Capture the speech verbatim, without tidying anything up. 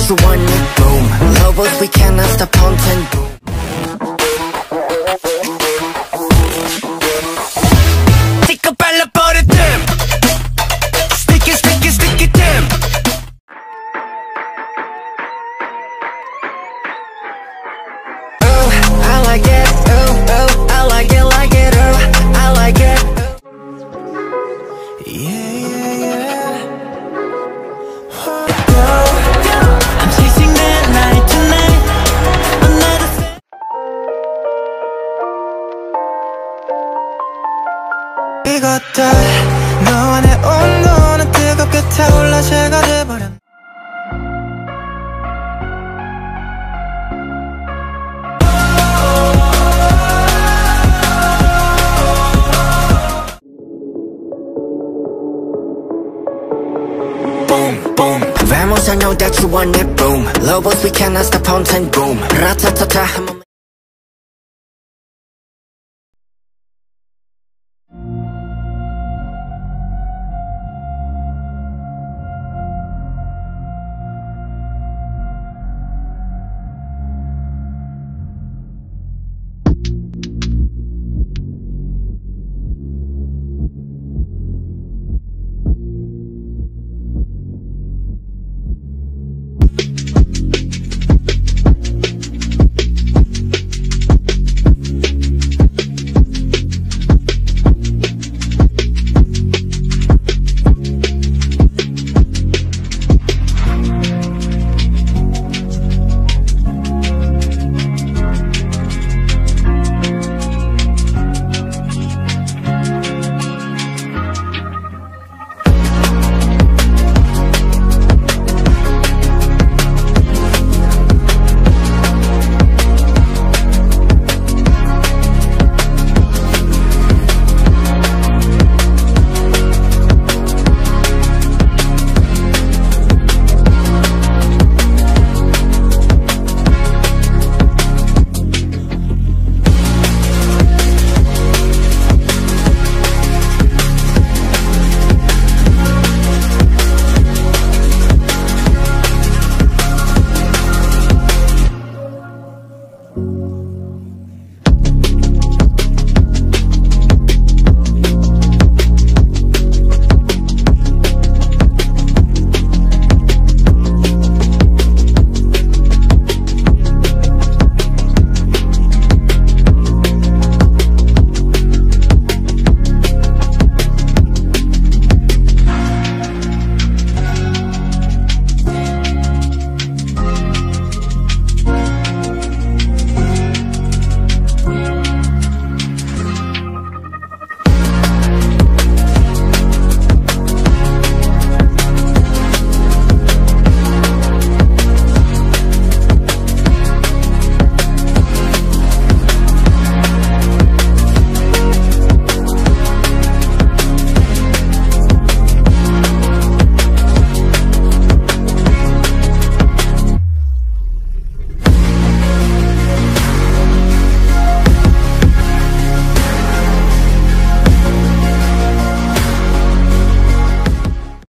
you want it, boom. Lovers, we cannot stop haunting, boom. Stick a ball about it, damn. Stick it, stick it, stick it, damn. Oh, I like it, oh, oh, I like it, like it, oh, I like it. Yeah, yeah, yeah. I'm chasing that night tonight. Another set. 익었다. 너와 내 온도는 뜨겁게 타올라 제가 돼버렸. Boom, boom. Vamos, I know that you want it, boom. Lovers, we cannot stop haunting, boom. Ratatata.